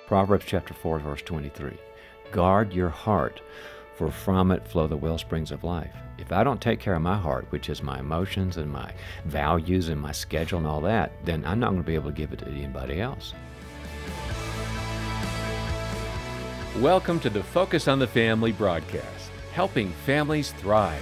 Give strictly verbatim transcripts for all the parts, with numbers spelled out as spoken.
Proverbs chapter four, verse twenty-three. Guard your heart, for from it flow the well springs of life. If I don't take care of my heart, which is my emotions and my values and my schedule and all that, then I'm not going to be able to give it to anybody else. Welcome to the Focus on the Family broadcast, helping families thrive.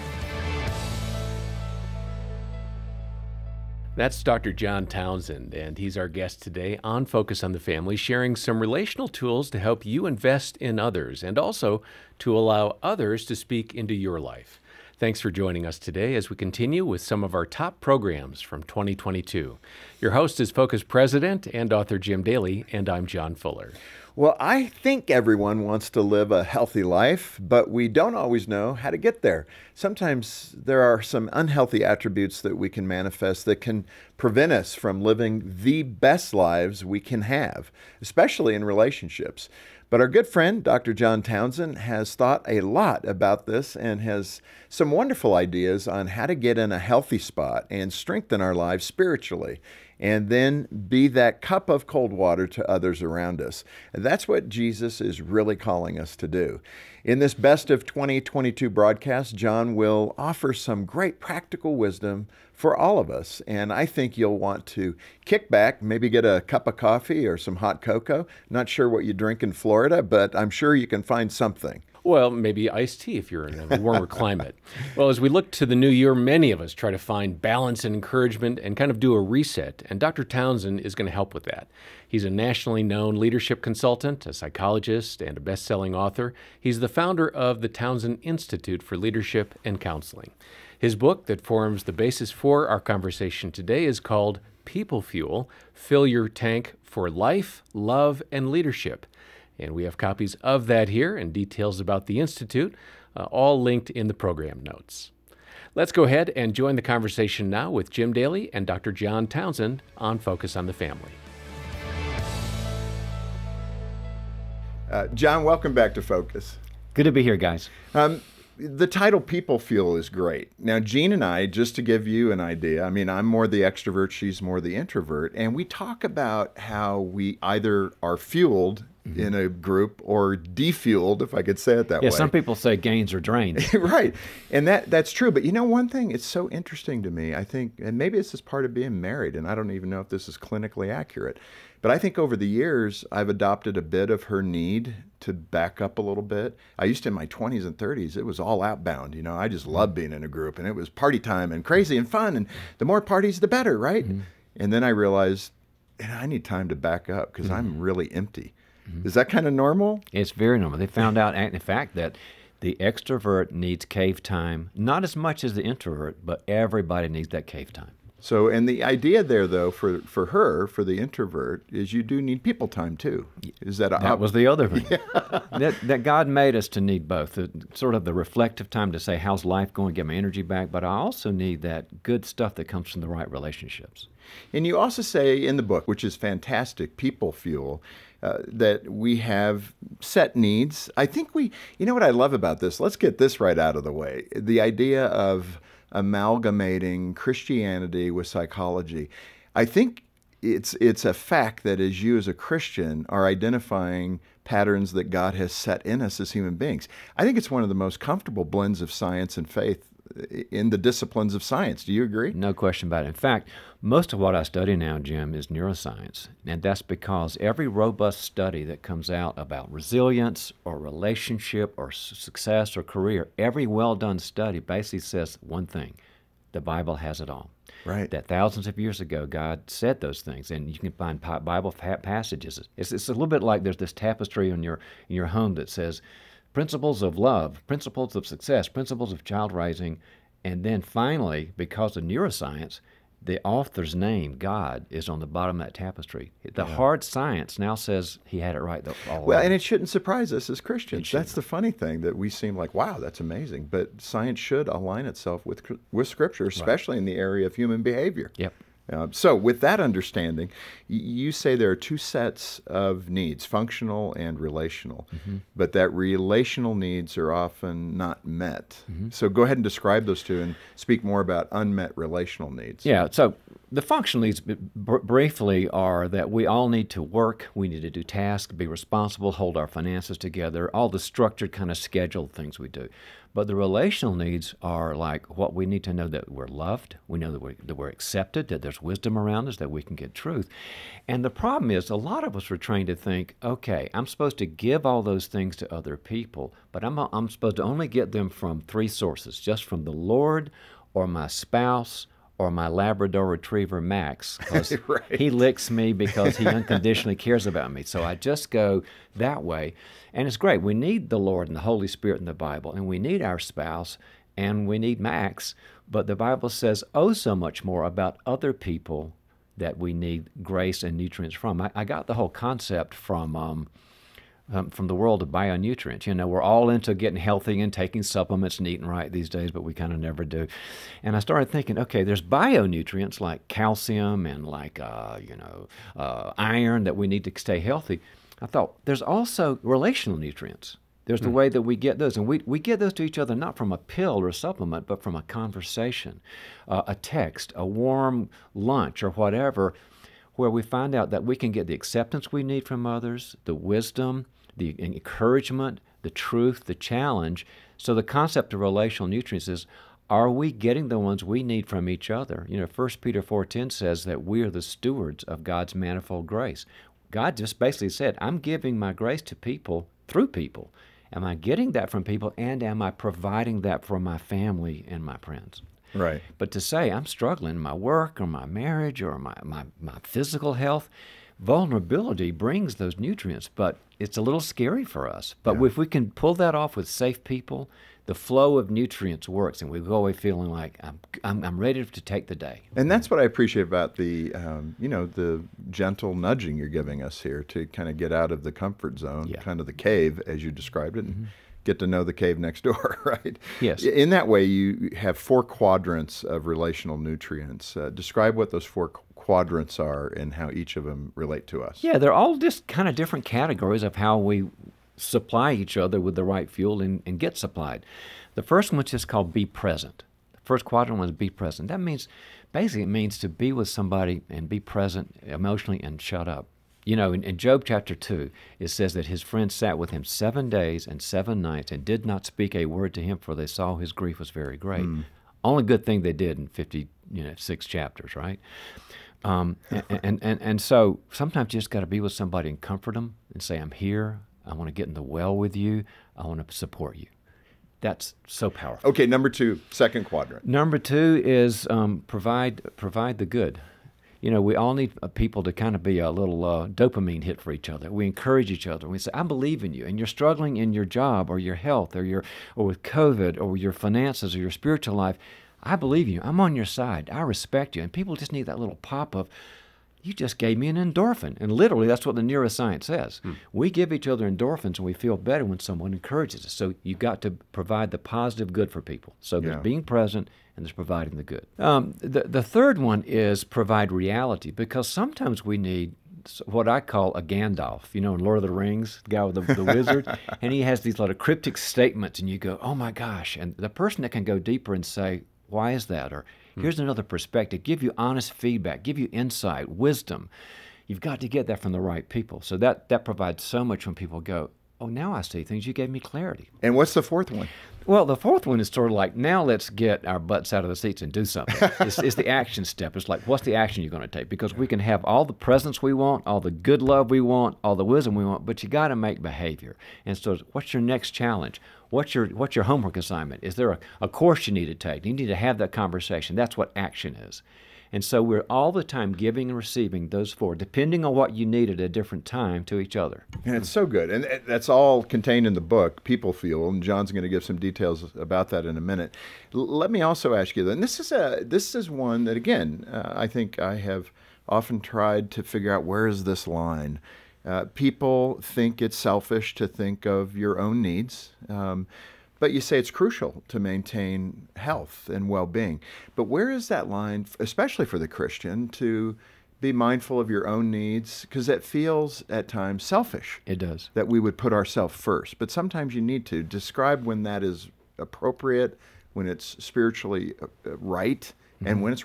That's Doctor John Townsend, and he's our guest today on Focus on the Family, sharing some relational tools to help you invest in others and also to allow others to speak into your life. Thanks for joining us today as we continue with some of our top programs from twenty twenty-two. Your host is Focus President and author Jim Daly, and I'm John Fuller. Well, I think everyone wants to live a healthy life, but we don't always know how to get there. Sometimes there are some unhealthy attributes that we can manifest that can prevent us from living the best lives we can have, especially in relationships. But our good friend, Doctor John Townsend, has thought a lot about this and has some wonderful ideas on how to get in a healthy spot and strengthen our lives spiritually, and then be that cup of cold water to others around us. And that's what Jesus is really calling us to do. In this Best of twenty twenty-two broadcast, John will offer some great practical wisdom for all of us. And I think you'll want to kick back, maybe get a cup of coffee or some hot cocoa. Not sure what you drink in Florida, but I'm sure you can find something. Well, maybe iced tea if you're in a warmer climate. Well, as we look to the new year, many of us try to find balance and encouragement and kind of do a reset, and Doctor Townsend is going to help with that. He's a nationally known leadership consultant, a psychologist, and a best-selling author. He's the founder of the Townsend Institute for Leadership and Counseling. His book that forms the basis for our conversation today is called People Fuel: Fill Your Tank for Life, Love, and Leadership. And we have copies of that here and details about the Institute, uh, all linked in the program notes. Let's go ahead and join the conversation now with Jim Daly and Doctor John Townsend on Focus on the Family. Uh, John, welcome back to Focus. Good to be here, guys. Um, the title People Fuel is great. Now, Jean and I, just to give you an idea, I mean, I'm more the extrovert, she's more the introvert, and we talk about how we either are fueled in a group or defueled, if I could say it that yeah, way. Yeah, some people say gains or drains. Right. And that that's true. But you know, one thing, it's so interesting to me, I think, and maybe this is part of being married, and I don't even know if this is clinically accurate, but I think over the years, I've adopted a bit of her need to back up a little bit. I used to, in my twenties and thirties, it was all outbound. You know, I just loved being in a group, and it was party time and crazy and fun, and the more parties, the better, right? Mm-hmm. And then I realized, and I need time to back up because mm-hmm. I'm really empty. Is that kind of normal? It's very normal. They found out, in fact, that the extrovert needs cave time, not as much as the introvert, but everybody needs that cave time. So, and the idea there, though, for, for her, for the introvert, is you do need people time, too. Is that a, That was the other thing. Yeah. that, that God made us to need both, the, sort of the reflective time to say, how's life going, get my energy back, but I also need that good stuff that comes from the right relationships. And you also say in the book, which is fantastic, People Fuel, Uh, that we have set needs. I think we, you know what I love about this? Let's get this right out of the way. The idea of amalgamating Christianity with psychology. I think it's it's a fact that as you as a Christian are identifying patterns that God has set in us as human beings. I think it's one of the most comfortable blends of science and faith in the disciplines of science. Do you agree? No question about it. In fact, most of what I study now, Jim, is neuroscience. And that's because every robust study that comes out about resilience or relationship or success or career, every well-done study basically says one thing: the Bible has it all. Right. That thousands of years ago, God said those things, and you can find Bible passages. It's, it's a little bit like there's this tapestry in your in your home that says principles of love, principles of success, principles of child raising, and then finally, because of neuroscience, the author's name, God, is on the bottom of that tapestry. The yeah. hard science now says he had it right all Well, along. and it shouldn't surprise us as Christians. That's the funny thing, that we seem like, wow, that's amazing. But science should align itself with with Scripture, especially right. in the area of human behavior. Yep. Uh, so with that understanding, y- you say there are two sets of needs, functional and relational, mm-hmm. but that relational needs are often not met. Mm-hmm. So go ahead and describe those two and speak more about unmet relational needs. Yeah, so The functional needs, b- br- briefly, are that we all need to work, we need to do tasks, be responsible, hold our finances together, all the structured kind of scheduled things we do. But the relational needs are like what we need to know that we're loved, we know that we're, that we're accepted, that there's wisdom around us, that we can get truth. And the problem is, a lot of us are trained to think, okay, I'm supposed to give all those things to other people, but I'm, I'm supposed to only get them from three sources, just from the Lord or my spouse or my Labrador Retriever Max, because right. he licks me because he unconditionally cares about me. So I just go that way. And it's great. We need the Lord and the Holy Spirit in the Bible, and we need our spouse, and we need Max. But the Bible says oh so much more about other people that we need grace and nutrients from. I, I got the whole concept from... Um, Um, from the world of bionutrients. You know, we're all into getting healthy and taking supplements and eating right these days, but we kind of never do. And I started thinking, okay, there's bionutrients like calcium and like, uh, you know, uh, iron that we need to stay healthy. I thought there's also relational nutrients. There's the mm. way that we get those. And we, we get those to each other not from a pill or a supplement, but from a conversation, uh, a text, a warm lunch or whatever, where we find out that we can get the acceptance we need from others, the wisdom, the encouragement, the truth, the challenge. So the concept of relational nutrients is, are we getting the ones we need from each other? You know, First Peter four ten says that we are the stewards of God's manifold grace. God just basically said, I'm giving my grace to people through people. Am I getting that from people, and am I providing that for my family and my friends? Right. But to say I'm struggling in my work or my marriage or my, my, my physical health, vulnerability brings those nutrients, but it's a little scary for us. But Yeah. if we can pull that off with safe people, the flow of nutrients works, and we go away feeling like I'm, I'm, I'm ready to take the day. And that's what I appreciate about the, um, you know, the gentle nudging you're giving us here to kind of get out of the comfort zone, Yeah. kind of the cave, as you described it, and mm-hmm. get to know the cave next door, right? Yes. In that way, you have four quadrants of relational nutrients. Uh, describe what those four quadrants are and how each of them relate to us. Yeah, they're all just kind of different categories of how we supply each other with the right fuel and, and get supplied. The first one is just called be present. The first quadrant one is be present. That means, basically it means to be with somebody and be present emotionally and shut up. You know, in, in Job chapter two, it says that his friends sat with him seven days and seven nights and did not speak a word to him, for they saw his grief was very great. Mm. Only good thing they did in fifty, you know, six chapters, right? Um, and, and, and, and so sometimes you just got to be with somebody and comfort them and say, I'm here. I want to get in the well with you. I want to support you. That's so powerful. Okay, number two, second quadrant. Number two is um, provide provide the good. You know, we all need uh, people to kind of be a little uh, dopamine hit for each other. We encourage each other. We say, I believe in you, and you're struggling in your job or your health or your or with COVID or your finances or your spiritual life. I believe you. I'm on your side. I respect you. And people just need that little pop of, you just gave me an endorphin. And literally, that's what the neuroscience says. Hmm. We give each other endorphins, and we feel better when someone encourages us. So you've got to provide the positive good for people. So there's Yeah. being present, and there's providing the good. Um, the, the third one is provide reality, because sometimes we need what I call a Gandalf, you know, in Lord of the Rings, the guy with the, the wizard, and he has these lot of cryptic statements, and you go, oh my gosh. And the person that can go deeper and say, why is that? Or here's another perspective, give you honest feedback, give you insight, wisdom. You've got to get that from the right people. So that, that provides so much when people go, oh, now I see things. You gave me clarity. And what's the fourth one? Well, the fourth one is sort of like, now let's get our butts out of the seats and do something. It's, it's the action step. It's like, what's the action you're going to take? Because we can have all the presence we want, all the good love we want, all the wisdom we want, but you got to make behavior. And so what's your next challenge? What's your what's your homework assignment? Is there a, a course you need to take? You need to have that conversation. That's what action is. And so we're all the time giving and receiving those four, depending on what you need at a different time, to each other. And it's so good. And that's all contained in the book, People Fuel, and John's going to give some details about that in a minute. L- let me also ask you, and this is, a, this is one that, again, uh, I think I have often tried to figure out, where is this line? Uh, people think it's selfish to think of your own needs. Um, But you say it's crucial to maintain health and well-being. But where is that line, especially for the Christian, to be mindful of your own needs? Because it feels at times selfish. It does. That we would put ourselves first. But sometimes you need to describe when that is appropriate, when it's spiritually right, mm-hmm. and when it's wrong.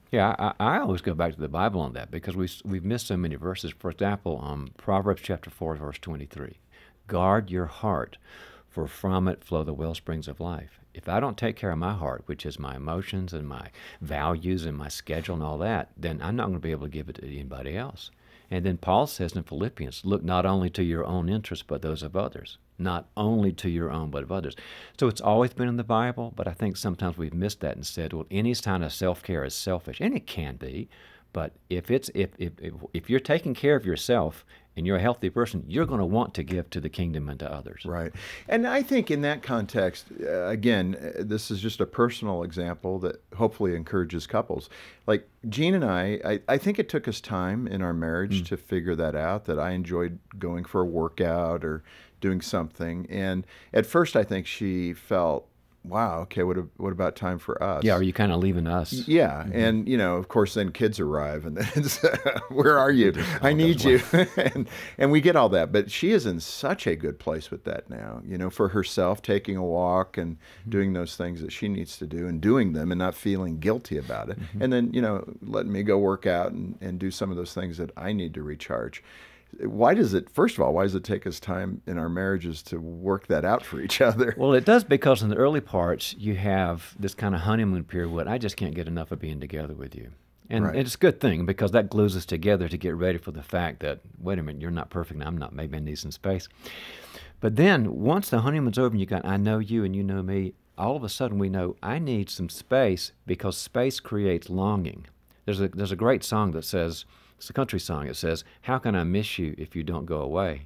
Yeah, I, I always go back to the Bible on that because we we've missed so many verses. For example, um, Proverbs chapter four, verse twenty-three: "Guard your heart, for from it flow the well springs of life." If I don't take care of my heart, which is my emotions and my values and my schedule and all that, then I'm not going to be able to give it to anybody else. And then Paul says in Philippians, look not only to your own interests, but those of others. Not only to your own, but of others. So it's always been in the Bible, but I think sometimes we've missed that and said, well, any kind of self-care is selfish. And it can be, but if it's if if if, if you're taking care of yourself and you're a healthy person, you're going to want to give to the kingdom and to others. Right. And I think in that context, uh, again, uh, this is just a personal example that hopefully encourages couples. Like Jean and I, I, I think it took us time in our marriage mm. to figure that out, that I enjoyed going for a workout or doing something. And at first, I think she felt, wow, okay, what what about time for us? Yeah, are you kind of leaving us? Yeah, mm-hmm. And, you know, of course, then kids arrive, and then it's, where are you? I need you. and, and we get all that. But she is in such a good place with that now, you know, for herself, taking a walk and mm-hmm. doing those things that she needs to do and doing them and not feeling guilty about it. Mm-hmm. And then, you know, letting me go work out and, and do some of those things that I need to recharge. Why does it, first of all, why does it take us time in our marriages to work that out for each other? Well, it does because in the early parts, you have this kind of honeymoon period where I just can't get enough of being together with you. And right. it's a good thing because that glues us together to get ready for the fact that, wait a minute, you're not perfect and I'm not. Maybe I need some space. But then once the honeymoon's over and you got, I know you and you know me, all of a sudden we know I need some space because space creates longing. There's a, there's a great song that says, it's a country song. It says, how can I miss you if you don't go away?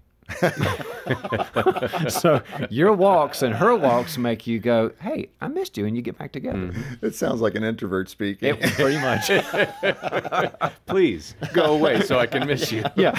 So your walks and her walks make you go, hey, I missed you, and you get back together. Mm-hmm. It sounds like an introvert speaking. It, pretty much. Please go away so I can miss you. Yeah.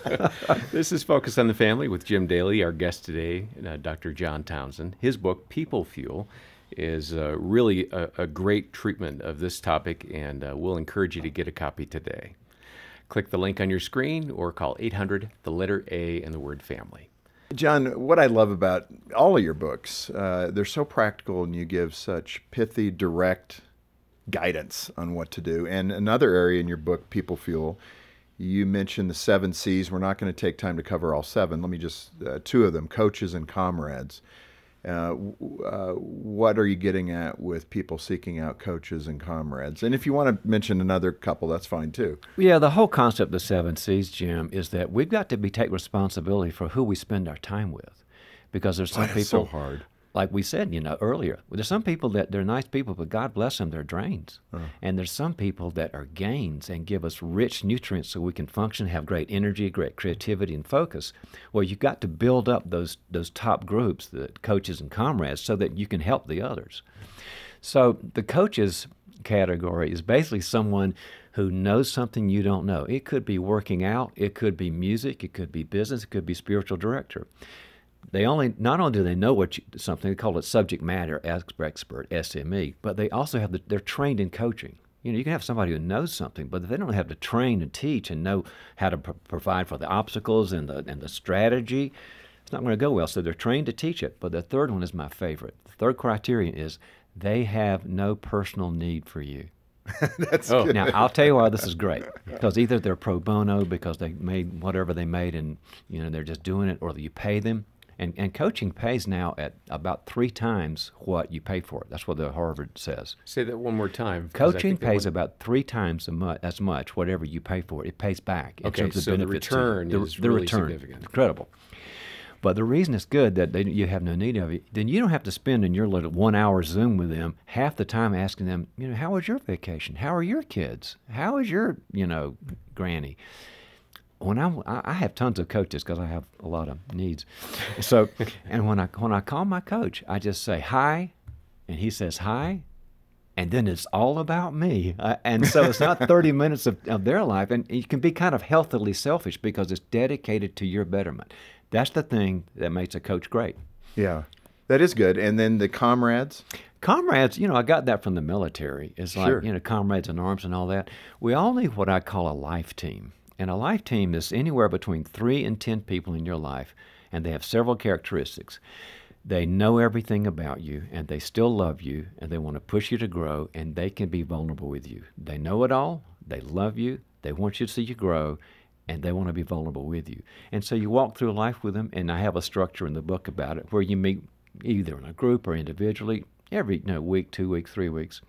This is Focus on the Family with Jim Daly, our guest today, uh, Doctor John Townsend. His book, People Fuel, is uh, really a, a great treatment of this topic, and uh, we'll encourage you to get a copy today. Click the link on your screen or call eight hundred, the letter A, and the word family. John, what I love about all of your books, uh, they're so practical and you give such pithy, direct guidance on what to do. And another area in your book, People Fuel, you mentioned the seven C's. We're not going to take time to cover all seven. Let me just, uh, two of them, coaches and comrades. Uh, uh, what are you getting at with people seeking out coaches and comrades? And if you want to mention another couple, that's fine too. Yeah, the whole concept of seven C's, Jim, is that we've got to be take responsibility for who we spend our time with, because there's some Boy, people it's so hard. Like we said, you know, earlier, there's some people that they're nice people, but God bless them, they're drains. Uh. And there's some people that are gains and give us rich nutrients so we can function, have great energy, great creativity, and focus. Well, you've got to build up those those top groups, the coaches and comrades, so that you can help the others. So the coaches category is basically someone who knows something you don't know. It could be working out, it could be music, it could be business, it could be spiritual director. They only not only do they know what you, something, they call it subject matter expert, S M E, but they also have the, they're trained in coaching. You know, you can have somebody who knows something, but if they don't have to train and teach and know how to pr- provide for the obstacles and the and the strategy, it's not going to go well. So they're trained to teach it. But the third one is my favorite. The third criterion is they have no personal need for you. That's oh, good. Now, I'll tell you why this is great. Because either they're pro bono because they made whatever they made and, you know, they're just doing it, or you pay them. And, and coaching pays now at about three times what you pay for it. That's what the Harvard says. Say that one more time. Coaching pays about three times a mu- as much whatever you pay for it. It pays back in okay, terms of so benefits. the return the, is the really return, significant. Incredible. But the reason it's good that they, you have no need of it, then you don't have to spend in your little one-hour Zoom with them half the time asking them, you know, how was your vacation? How are your kids? How is your, you know, granny? When I'm, I have tons of coaches because I have a lot of needs. So, and when I when I call my coach, I just say hi, and he says hi, and then it's all about me. Uh, and so it's not thirty minutes of, of their life, and you can be kind of healthily selfish because it's dedicated to your betterment. That's the thing that makes a coach great. Yeah, that is good. And then the comrades? Comrades, you know, I got that from the military. It's like, Sure. you know, comrades in arms and all that. We all need what I call a life team. And a life team is anywhere between three and ten people in your life, and they have several characteristics. They know everything about you, and they still love you, and they want to push you to grow, and they can be vulnerable with you. They know it all. They love you. They want you to see you grow, and they want to be vulnerable with you. And so you walk through life with them, and I have a structure in the book about it where you meet either in a group or individually every you know, week, two weeks, three weeks.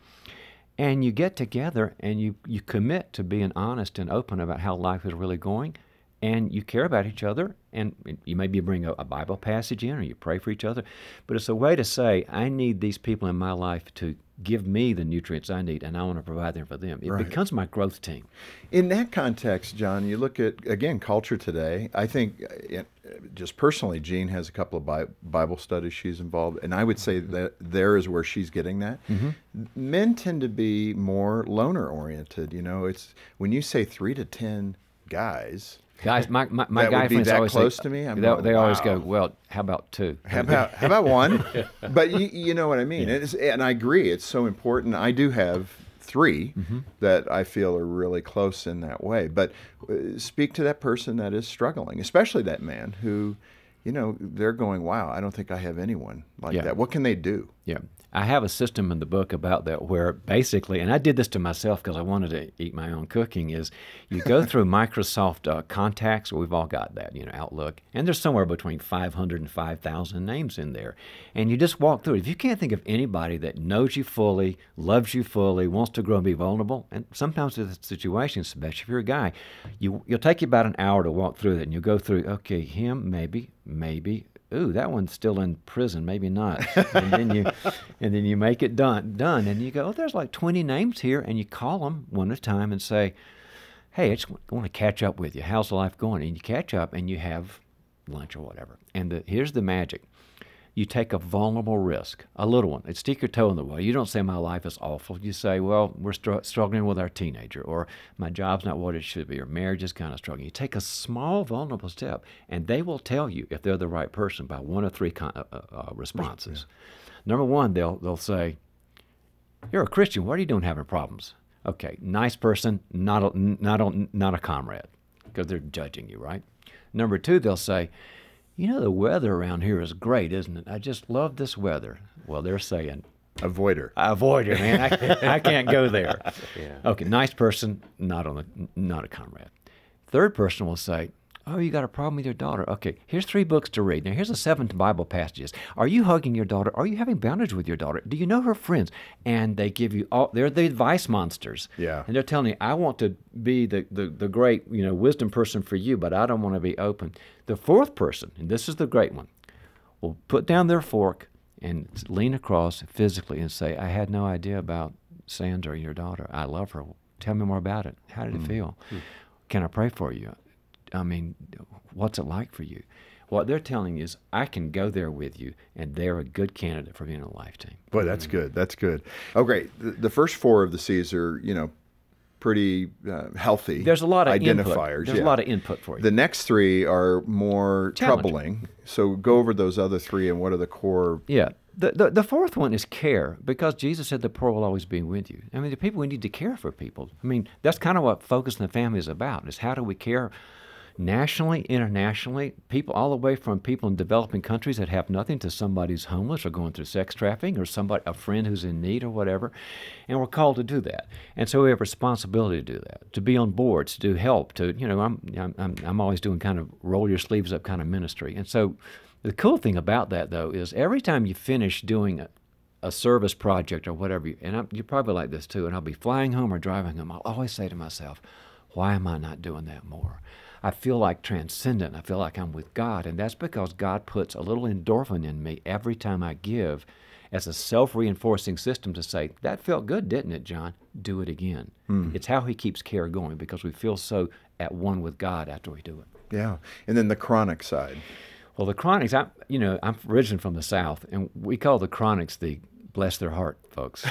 And you get together, and you, you commit to being honest and open about how life is really going. And you care about each other, and you maybe bring a, a Bible passage in, or you pray for each other. But it's a way to say, I need these people in my life to give me the nutrients I need, and I want to provide them for them. It Right. becomes my growth team. In that context, John, you look at, again, culture today. I think, uh, just personally, Jean has a couple of Bi- Bible studies she's involved, and I would say that there is where she's getting that. Mm-hmm. Men tend to be more loner-oriented. You know, it's when you say three to ten guys. Guys, my, my, my That guy would be friends that always close say, to me? I'm they, going, they always go, wow. well, how about two? How about how about one? But you, you know what I mean. It's, and I agree. It's so important. I do have three Mm-hmm. that I feel are really close in that way. But uh, speak to that person that is struggling, especially that man who, you know, they're going, wow, I don't think I have anyone like Yeah. that. What can they do? Yeah. I have a system in the book about that where basically, and I did this to myself because I wanted to eat my own cooking, is you go through Microsoft uh, contacts, we've all got that, you know, Outlook, and there's somewhere between five hundred and five thousand names in there. And you just walk through it. If you can't think of anybody that knows you fully, loves you fully, wants to grow and be vulnerable, and sometimes in situations, especially if you're a guy, you, you'll take you about an hour to walk through it, and you'll go through, okay, him, maybe, maybe, ooh, that one's still in prison, maybe not. And then you and then you make it done, done, and you go, oh, there's like twenty names here, and you call them one at a time and say, hey, I just want to catch up with you. How's life going? And you catch up, and you have lunch or whatever. And the, here's the magic. You take a vulnerable risk, a little one. It's stick your toe in the well. You don't say my life is awful. You say, well, we're str- struggling with our teenager, or my job's not what it should be, or marriage is kind of struggling. You take a small vulnerable step, and they will tell you if they're the right person by one or three con- uh, uh, responses. Yeah. Number one, they'll they'll say, you're a Christian. What are you doing having problems? Okay, nice person, not a, not a, not a comrade, because they're judging you, right? Number two, they'll say, you know, the weather around here is great, isn't it? I just love this weather. Well, they're saying, Avoider. avoider, man. I, I can't go there. Yeah. Okay, nice person, not on the, not a comrade. Third person will say, oh, you got a problem with your daughter. Okay, here's three books to read. Now, here's the seven Bible passages. Are you hugging your daughter? Are you having boundaries with your daughter? Do you know her friends? And they give you all, they're the advice monsters. Yeah. And they're telling you, I want to be the, the, the great, you know, wisdom person for you, but I don't want to be open. The fourth person, and this is the great one, will put down their fork and lean across physically and say, I had no idea about Sandra, your daughter. I love her. Tell me more about it. How did it feel? Mm. Can I pray for you? I mean, what's it like for you? What they're telling you is, I can go there with you, and they're a good candidate for being a life team. Boy, that's good. That's good. Oh, great. The, the first four of the C's are, you know, pretty uh, healthy. There's a lot of identifiers. Input. There's yeah. a lot of input for you. The next three are more troubling. So go over those other three and what are the core. Yeah. The, the the fourth one is care, because Jesus said the poor will always be with you. I mean, the people, we need to care for people. I mean, that's kind of what Focus in the Family is about, is how do we care nationally, internationally, people all the way from people in developing countries that have nothing to somebody who's homeless or going through sex trafficking or somebody, a friend who's in need or whatever. And we're called to do that. And so we have responsibility to do that, to be on boards, to help, to, you know, I'm, I'm, I'm always doing kind of roll your sleeves up kind of ministry. And so the cool thing about that, though, is every time you finish doing a, a service project or whatever, and I'm, you're probably like this too, and I'll be flying home or driving home, I'll always say to myself, why am I not doing that more? I feel like transcendent. I feel like I'm with God, and that's because God puts a little endorphin in me every time I give as a self-reinforcing system to say, that felt good, didn't it, John? Do it again. Mm. It's how he keeps care going, because we feel so at one with God after we do it. Yeah. And then the chronic side. Well, the chronics, I, you know, I'm originally from the South, and we call the chronics the bless their heart folks.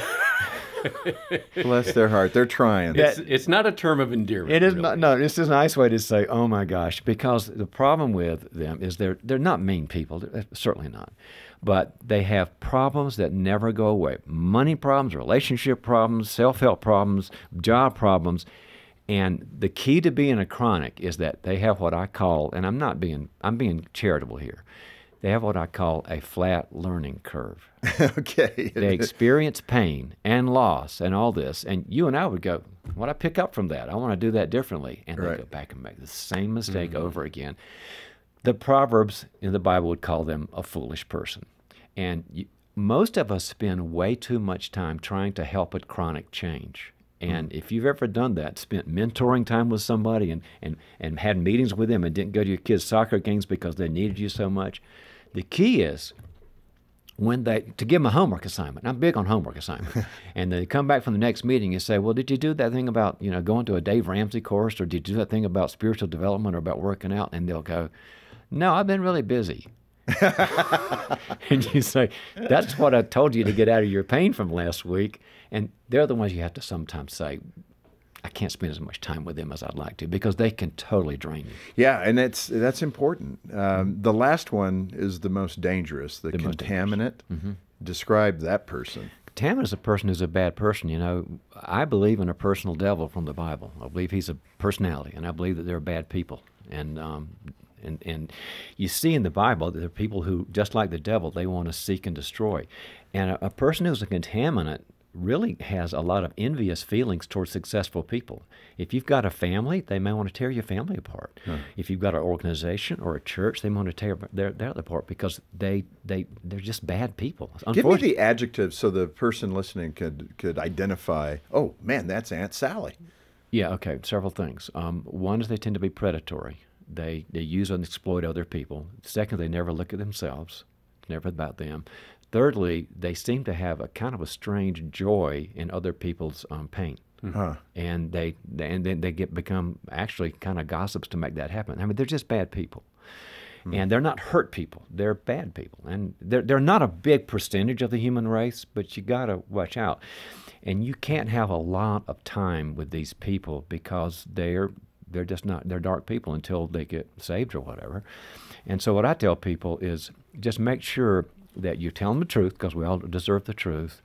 Bless their heart. They're trying. It's, it's not a term of endearment. It is really. not. No, this is a nice way to say, oh my gosh, because the problem with them is they're they're not mean people. They're certainly not. But they have problems that never go away. Money problems, relationship problems, self-help problems, job problems. And the key to being a chronic is that they have what I call, and I'm not being, I'm being charitable here. They have what I call a flat learning curve. Okay. They experience pain and loss and all this, and you and I would go, what I pick up from that? I want to do that differently. And Right. they go back and make the same mistake mm-hmm. over again. The Proverbs in the Bible would call them a foolish person. And you, most of us spend way too much time trying to help a chronic change. And if you've ever done that, spent mentoring time with somebody and, and, and had meetings with them and didn't go to your kids' soccer games because they needed you so much, the key is when they to give them a homework assignment. I'm big on homework assignment. And they come back from the next meeting and say, well, did you do that thing about, you know, going to a Dave Ramsey course, or did you do that thing about spiritual development or about working out? And they'll go, no, I've been really busy. And you say, that's what I told you to get out of your pain from last week. And they're the ones you have to sometimes say, I can't spend as much time with them as I'd like to, because they can totally drain you. Yeah, and it's that's important. Um, the last one is the most dangerous, the, The most contaminant. Mm-hmm. Describe that person. Contaminant is a person who's a bad person. You know, I believe in a personal devil from the Bible. I believe he's a personality, and I believe that they're bad people. And um, and and you see in the Bible that there are people who, just like the devil, they want to seek and destroy. And a, a person who's a contaminant really has a lot of envious feelings towards successful people. If you've got a family, they may want to tear your family apart. Huh. If you've got an organization or a church, they want to tear their, their apart because they, they, they're just bad people. Give me the adjectives so the person listening could, could identify, oh, man, that's Aunt Sally. Yeah, okay, several things. Um, one is they tend to be predatory. They, they use and exploit other people. Second, they never look at themselves. It's never about them. Thirdly, they seem to have a kind of a strange joy in other people's um, pain. Huh. And they, they and then they get become actually kind of gossips to make that happen. I mean, they're just bad people. Hmm. And they're not hurt people. They're bad people. And they're, they're not a big percentage of the human race, but you got to watch out. And you can't have a lot of time with these people because they're they're just not, they're dark people until they get saved or whatever. And so what I tell people is just make sure that you tell them the truth, because we all deserve the truth,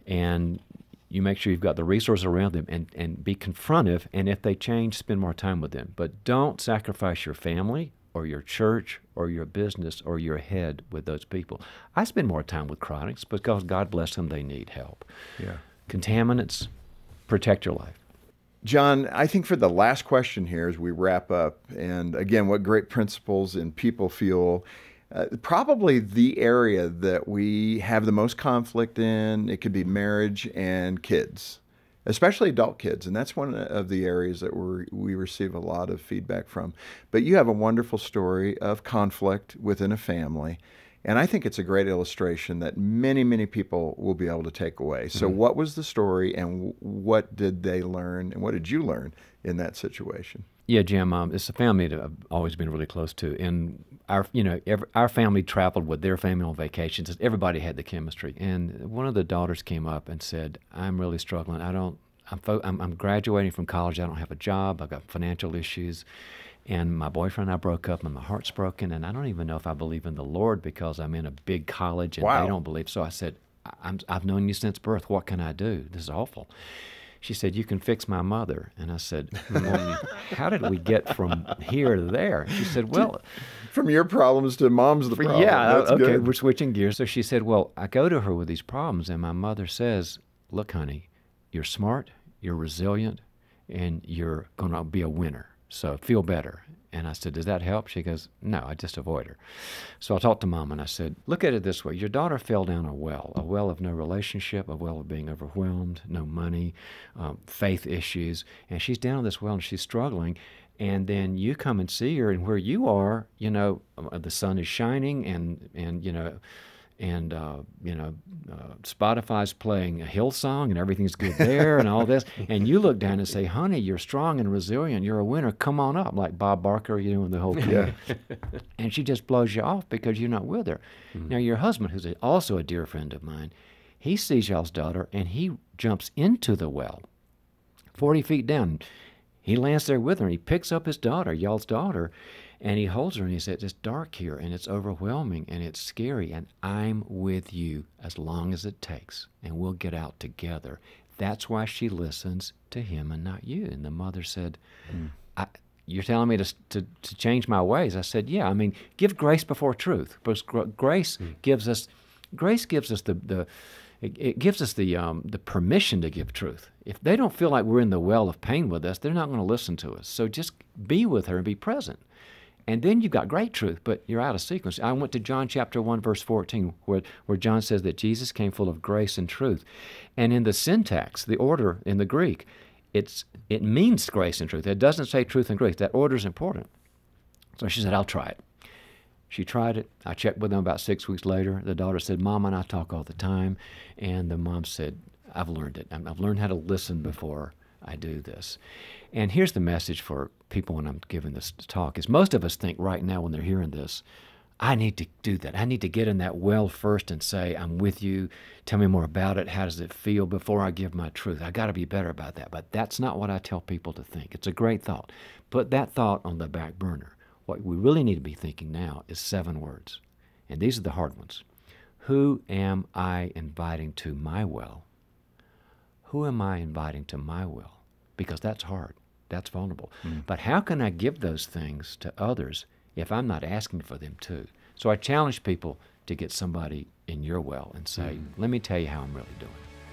and you make sure you've got the resources around them, and, and be confrontive, and if they change, spend more time with them. But don't sacrifice your family or your church or your business or your head with those people. I spend more time with chronics because God bless them, they need help. Yeah. Contaminants, protect your life. John, I think for the last question here as we wrap up, and again, what great principles in people fuel, Uh, probably the area that we have the most conflict in, it could be marriage and kids, especially adult kids. And that's one of the areas that we're, we receive a lot of feedback from. But you have a wonderful story of conflict within a family. And I think it's a great illustration that many, many people will be able to take away. So mm-hmm. what was the story, and w- what did they learn, and what did you learn in that situation? Yeah, Jim, um, it's a family that I've always been really close to. And our, you know, every, our family traveled with their family on vacations. Everybody had the chemistry. And one of the daughters came up and said, I'm really struggling. I don't, I'm, fo- I'm, I'm graduating from college. I don't have a job. I've got financial issues. And my boyfriend and I broke up, and my heart's broken. And I don't even know if I believe in the Lord because I'm in a big college and wow. they don't believe. So I said, I'm, I've known you since birth. What can I do? This is awful. She said, you can fix my mother. And I said, well, how did we get from here to there? And she said, well. From your problems to mom's the problem. Yeah, That's okay, good. We're switching gears. So she said, well, I go to her with these problems, and my mother says, look, honey, you're smart, you're resilient, and you're going to be a winner. So feel better. And I said, does that help? She goes, no, I just avoid her. So I talked to Mom, and I said, look at it this way. Your daughter fell down a well, a well of no relationship, a well of being overwhelmed, no money, um, faith issues. And she's down this well, and she's struggling. And then you come and see her, and where you are, you know, the sun is shining, and, and you know, and, uh, you know, uh, Spotify's playing a Hillsong and everything's good there and all this. And you look down and say, honey, you're strong and resilient. You're a winner. Come on up, like Bob Barker, you know, and the whole thing. Yeah. And she just blows you off because you're not with her. Mm-hmm. Now, your husband, who's also a dear friend of mine, he sees y'all's daughter, and he jumps into the well, forty feet down. He lands there with her, and he picks up his daughter, y'all's daughter, and he holds her, and he said, it's dark here, and it's overwhelming, and it's scary, and I'm with you as long as it takes, and we'll get out together. That's why she listens to him and not you. And the mother said, mm. I, you're telling me to, to, to change my ways. I said, yeah, I mean, give grace before truth. Because grace mm. gives us, grace gives us the, the it, it gives us the, um, the permission to give truth. If they don't feel like we're in the well of pain with us, they're not going to listen to us. So just be with her and be present. And then you've got great truth, but you're out of sequence. I went to John chapter one, verse fourteen, where, where John says that Jesus came full of grace and truth. And in the syntax, the order in the Greek, it's it means grace and truth. It doesn't say truth and grace. That order is important. So she said, I'll try it. She tried it. I checked with them about six weeks later. The daughter said, Mom and I talk all the time. And the mom said, I've learned it. I've learned how to listen before I do this. And here's the message for people when I'm giving this talk, is most of us think right now when they're hearing this, I need to do that. I need to get in that well first and say, I'm with you. Tell me more about it. How does it feel before I give my truth? I got to be better about that. But that's not what I tell people to think. It's a great thought. Put that thought on the back burner. What we really need to be thinking now is seven words. And these are the hard ones. Who am I inviting to my well? Who am I inviting to my well? Because that's hard. That's vulnerable. Mm. But how can I give those things to others if I'm not asking for them too? So I challenge people to get somebody in your well and say, mm. let me tell you how I'm really doing.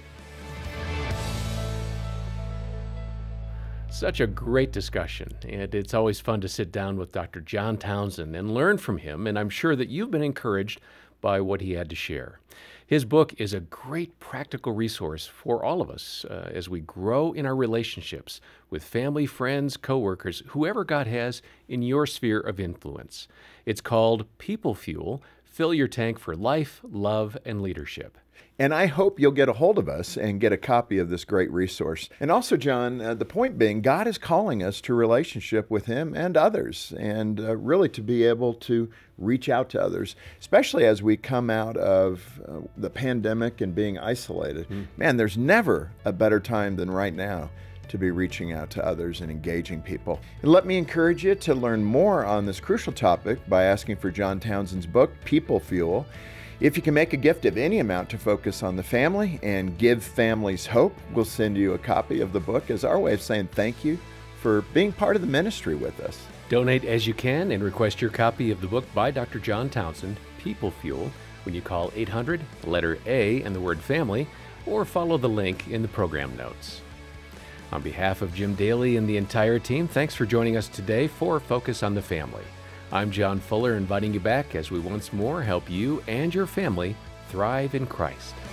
Such a great discussion, and it's always fun to sit down with Doctor John Townsend and learn from him, and I'm sure that you've been encouraged by what he had to share. His book is a great practical resource for all of us uh, as we grow in our relationships with family, friends, coworkers, whoever God has in your sphere of influence. It's called People Fuel, Fill Your Tank for Life, Love, and Leadership. And I hope you'll get a hold of us and get a copy of this great resource. And also, John, uh, the point being, God is calling us to relationship with Him and others, and uh, really to be able to reach out to others, especially as we come out of uh, the pandemic and being isolated. Mm. Man, there's never a better time than right now to be reaching out to others and engaging people. And let me encourage you to learn more on this crucial topic by asking for John Townsend's book, People Fuel. If you can make a gift of any amount to focus on the family and give families hope, we'll send you a copy of the book as our way of saying thank you for being part of the ministry with us. Donate as you can and request your copy of the book by Doctor John Townsend, People Fuel, when you call eight hundred, letter A and the word family, or follow the link in the program notes. On behalf of Jim Daly and the entire team, thanks for joining us today for Focus on the Family. I'm John Fuller, inviting you back as we once more help you and your family thrive in Christ.